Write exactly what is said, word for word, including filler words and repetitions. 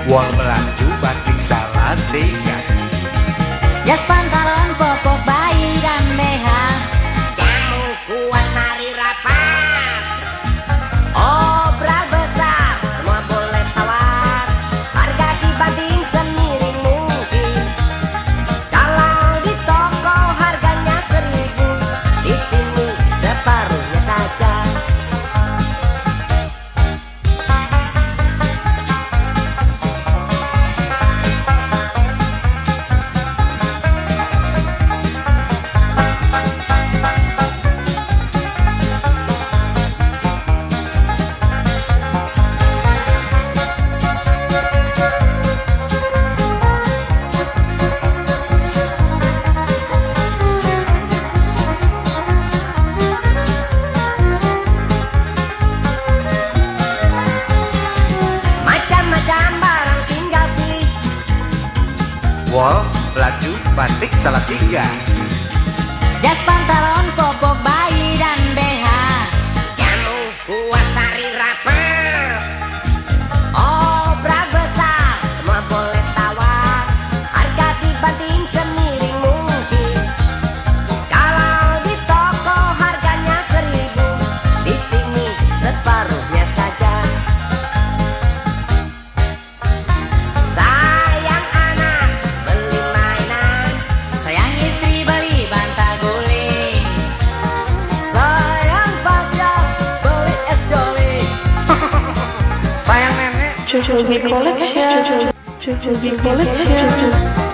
Wong melaju batik Salatiga. Jas pantalon popok bayi dan B H. Jamu kuat sari rapat. Obral besar semua boleh tawar. Harga dibanting semiring mungkin. Kalau di toko harganya seribu, di sini separuhnya saja. Wall melaju batik Salatiga. Jas pantalon popok bayi dan B H. Jamu kuat sari rapat. Obral besar semua boleh tawar. Harga dibanting semiring mungkin. Kalau di toko harganya seribu, di sini separuhnya saja. Sayang anak beli mainan, Sayang istri beli bantal guling. sayang pacar beli es joli. Sayang nenek Jojo Collection. Jojo Collection.